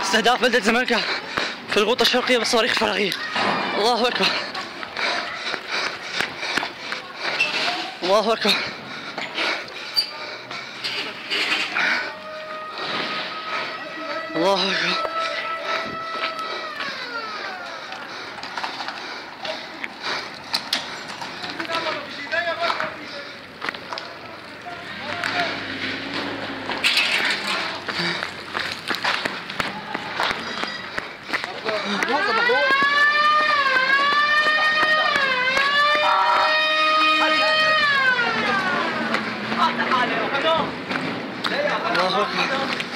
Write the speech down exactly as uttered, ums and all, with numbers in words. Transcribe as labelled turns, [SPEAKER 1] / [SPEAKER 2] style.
[SPEAKER 1] استهداف بلدة زملكة في الغوطة الشرقية بالصواريخ الفراغية. الله أكبر الله أكبر. الله أكبر. الله أكبر.